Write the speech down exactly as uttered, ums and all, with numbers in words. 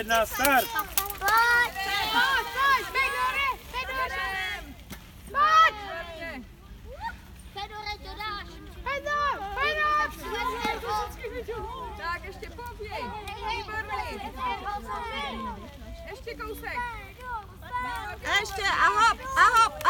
jedna, start! Pojď! Pojď! Pojď! Fedore! Fedore! Pojď! Fedore, to dáš! Fedor! Fedor! Tak, ještě poběj! Výborný! Ještě kousek! Ještě, a hop, a hop!